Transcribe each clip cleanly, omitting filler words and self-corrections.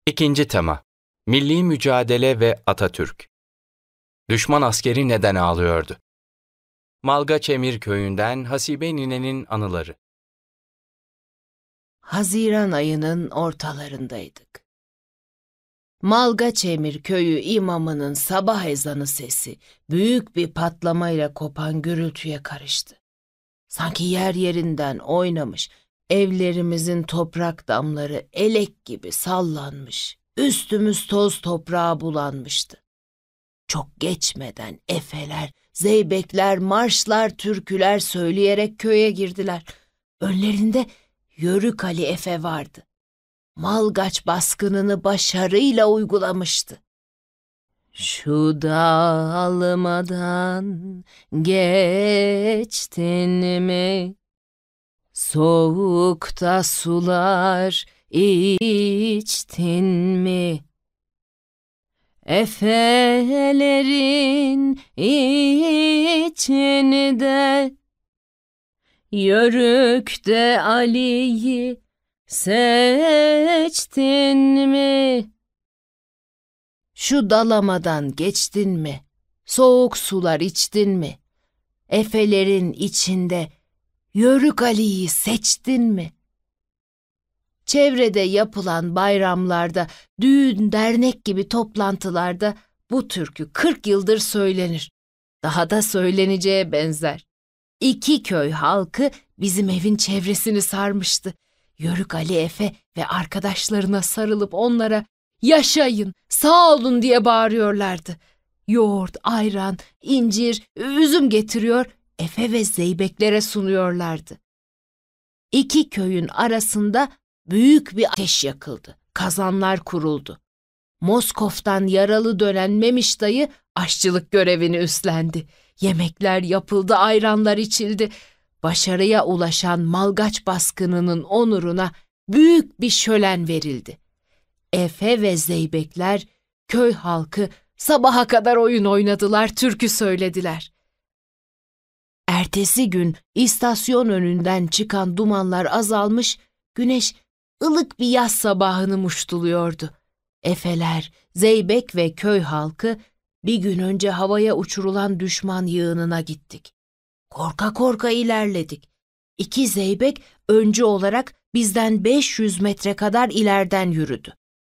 İkinci tema: Milli mücadele ve Atatürk. Düşman askeri neden ağlıyordu? Malgaçemir köyünden Hasibe ninenin anıları. Haziran ayının ortalarındaydık. Malgaçemir köyü imamının sabah ezanı sesi büyük bir patlamayla kopan gürültüye karıştı. Sanki yer yerinden oynamış, evlerimizin toprak damları elek gibi sallanmış, üstümüz toz toprağa bulanmıştı. Çok geçmeden efeler, zeybekler, marşlar, türküler söyleyerek köye girdiler. Önlerinde Yörük Ali Efe vardı. Malgaç baskınını başarıyla uygulamıştı. Şu dağılmadan geçtin mi? Soğukta sular içtin mi? Efelerin içinde Yörük'te Ali'yi seçtin mi? Şu dalamadan geçtin mi? Soğuk sular içtin mi? Efelerin içinde Yörük Ali'yi seçtin mi? Çevrede yapılan bayramlarda, düğün dernek gibi toplantılarda bu türkü 40 yıldır söylenir. Daha da söyleneceğe benzer. İki köy halkı bizim evin çevresini sarmıştı. Yörük Ali Efe ve arkadaşlarına sarılıp onlara "Yaşayın, sağ olun" diye bağırıyorlardı. Yoğurt, ayran, incir, üzüm getiriyor, Efe ve zeybeklere sunuyorlardı. İki köyün arasında büyük bir ateş yakıldı. Kazanlar kuruldu. Moskov'tan yaralı dönen Memiş dayı aşçılık görevini üstlendi. Yemekler yapıldı, ayranlar içildi. Başarıya ulaşan Malgaç baskınının onuruna büyük bir şölen verildi. Efe ve zeybekler, köy halkı sabaha kadar oyun oynadılar, türkü söylediler. Ertesi gün istasyon önünden çıkan dumanlar azalmış, güneş ılık bir yaz sabahını muştuluyordu. Efeler, zeybek ve köy halkı bir gün önce havaya uçurulan düşman yığınına gittik. Korka korka ilerledik. İki zeybek öncü olarak bizden 500 metre kadar ileriden yürüdü.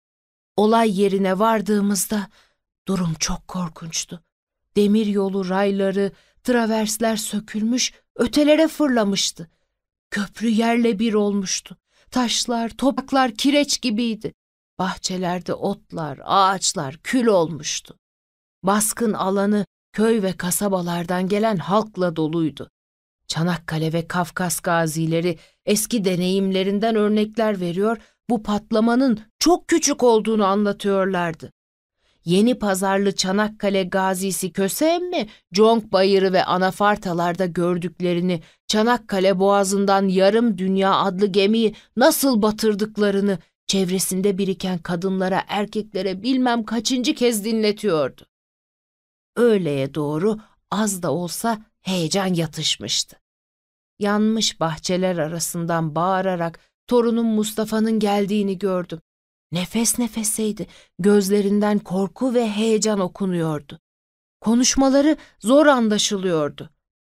Olay yerine vardığımızda durum çok korkunçtu. Demiryolu rayları, traversler sökülmüş, ötelere fırlamıştı. Köprü yerle bir olmuştu. Taşlar, topraklar kireç gibiydi. Bahçelerde otlar, ağaçlar kül olmuştu. Baskın alanı köy ve kasabalardan gelen halkla doluydu. Çanakkale ve Kafkas gazileri eski deneyimlerinden örnekler veriyor, bu patlamanın çok küçük olduğunu anlatıyorlardı. Yeni Pazarlı Çanakkale gazisi Köseemmi, Conk Bayırı ve Anafartalarda gördüklerini, Çanakkale Boğazı'ndan Yarım Dünya adlı gemiyi nasıl batırdıklarını, çevresinde biriken kadınlara, erkeklere bilmem kaçıncı kez dinletiyordu. Öğleye doğru az da olsa heyecan yatışmıştı. Yanmış bahçeler arasından bağırarak torunum Mustafa'nın geldiğini gördüm. Nefes nefeseydi, gözlerinden korku ve heyecan okunuyordu. Konuşmaları zor anlaşılıyordu.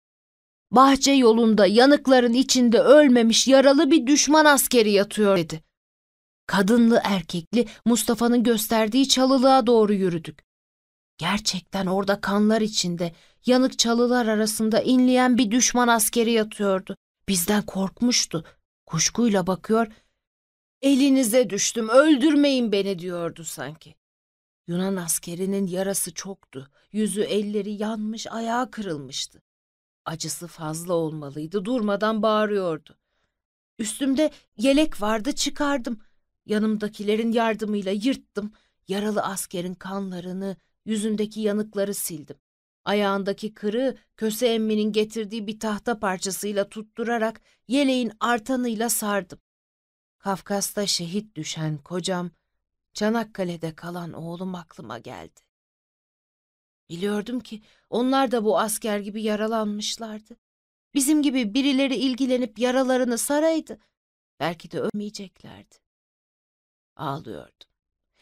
Bahçe yolunda yanıkların içinde ölmemiş yaralı bir düşman askeri yatıyor dedi. Kadınlı erkekli Mustafa'nın gösterdiği çalılığa doğru yürüdük. Gerçekten orada kanlar içinde, yanık çalılar arasında inleyen bir düşman askeri yatıyordu. Bizden korkmuştu. Kuşkuyla bakıyor, "Elinize düştüm, öldürmeyin beni" diyordu sanki. Yunan askerinin yarası çoktu. Yüzü, elleri yanmış, ayağı kırılmıştı. Acısı fazla olmalıydı, durmadan bağırıyordu. Üstümde yelek vardı, çıkardım. Yanımdakilerin yardımıyla yırttım. Yaralı askerin kanlarını, yüzündeki yanıkları sildim. Ayağındaki kırığı Köseemmi'nin getirdiği bir tahta parçasıyla tutturarak yeleğin artanıyla sardım. Kafkas'ta şehit düşen kocam, Çanakkale'de kalan oğlum aklıma geldi. Biliyordum ki onlar da bu asker gibi yaralanmışlardı. Bizim gibi birileri ilgilenip yaralarını saraydı, belki de ölmeyeceklerdi. Ağlıyordum.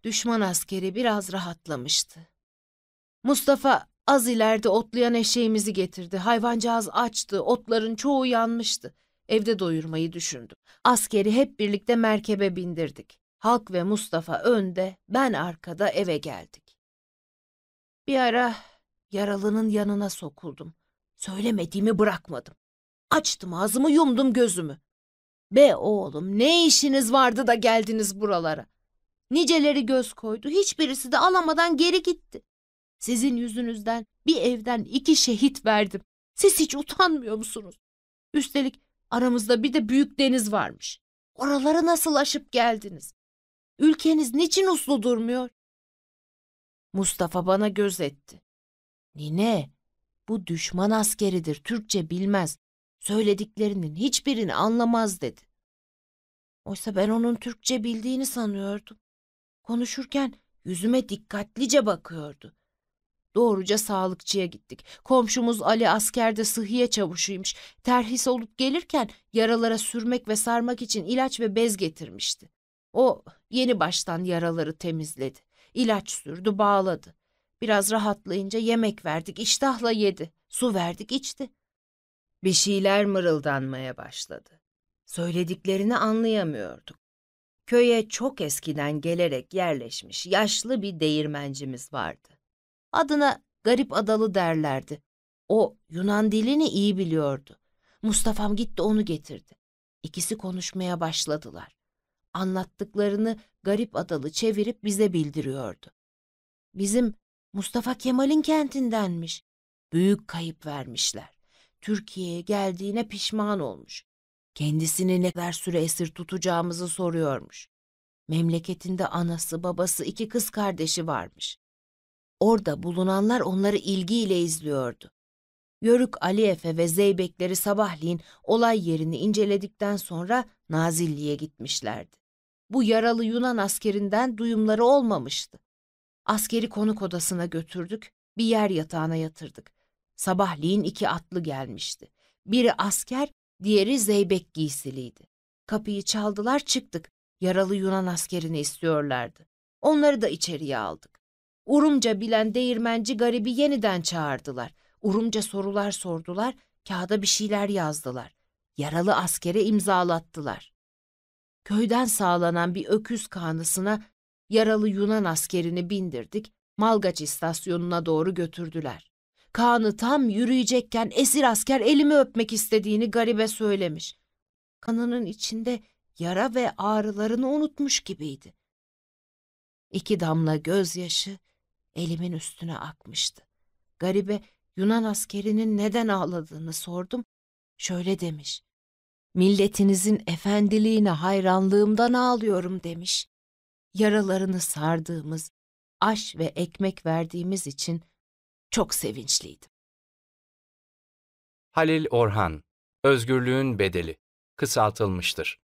Düşman askeri biraz rahatlamıştı. Mustafa az ileride otlayan eşeğimizi getirdi. Hayvancağız açtı, otların çoğu yanmıştı. Evde doyurmayı düşündüm. Askeri hep birlikte merkebe bindirdik. Halk ve Mustafa önde, ben arkada eve geldik. Bir ara yaralının yanına sokuldum. Söylemediğimi bırakmadım. Açtım ağzımı, yumdum gözümü. Be oğlum, ne işiniz vardı da geldiniz buralara? Niceleri göz koydu, hiçbirisi de alamadan geri gitti. Sizin yüzünüzden bir evden 2 şehit verdim. Siz hiç utanmıyor musunuz? Üstelik aramızda bir de büyük deniz varmış. Oraları nasıl aşıp geldiniz? Ülkeniz niçin uslu durmuyor? Mustafa bana göz etti. Nine, bu düşman askeridir, Türkçe bilmez. Söylediklerinin hiçbirini anlamaz dedi. Oysa ben onun Türkçe bildiğini sanıyordum. Konuşurken yüzüme dikkatlice bakıyordu. Doğruca sağlıkçıya gittik. Komşumuz Ali askerde sıhhiye çavuşuymuş. Terhis olup gelirken yaralara sürmek ve sarmak için ilaç ve bez getirmişti. O yeni baştan yaraları temizledi. İlaç sürdü, bağladı. Biraz rahatlayınca yemek verdik, iştahla yedi. Su verdik, içti. Bir şeyler mırıldanmaya başladı. Söylediklerini anlayamıyorduk. Köye çok eskiden gelerek yerleşmiş yaşlı bir değirmencimiz vardı. Adına Garip Adalı derlerdi. O Yunan dilini iyi biliyordu. Mustafa'm gitti onu getirdi. İkisi konuşmaya başladılar. Anlattıklarını Garip Adalı çevirip bize bildiriyordu. Bizim Mustafa Kemal'in kentindenmiş. Büyük kayıp vermişler. Türkiye'ye geldiğine pişman olmuş. Kendisini ne kadar süre esir tutacağımızı soruyormuş. Memleketinde anası, babası, 2 kız kardeşi varmış. Orada bulunanlar onları ilgiyle izliyordu. Yörük Ali Efe ve Zeybekleri sabahleyin olay yerini inceledikten sonra Nazilli'ye gitmişlerdi. Bu yaralı Yunan askerinden duyumları olmamıştı. Askeri konuk odasına götürdük, bir yer yatağına yatırdık. Sabahleyin 2 atlı gelmişti. Biri asker, diğeri zeybek giysiliydi. Kapıyı çaldılar, çıktık. Yaralı Yunan askerini istiyorlardı. Onları da içeriye aldık. Urumca bilen değirmenci garibi yeniden çağırdılar. Urumca sorular sordular, kağıda bir şeyler yazdılar. Yaralı askere imzalattılar. Köyden sağlanan bir öküz kanısına yaralı Yunan askerini bindirdik, Malgaç istasyonuna doğru götürdüler. Kağanı tam yürüyecekken esir asker elimi öpmek istediğini garibe söylemiş. Kanının içinde yara ve ağrılarını unutmuş gibiydi. 2 damla gözyaşı elimin üstüne akmıştı. Garibe Yunan askerinin neden ağladığını sordum. Şöyle demiş: "Milletinizin efendiliğine hayranlığımdan ağlıyorum," demiş. Yaralarını sardığımız, aş ve ekmek verdiğimiz için çok sevinçliydim. Halil Orhan, Özgürlüğün Bedeli, kısaltılmıştır.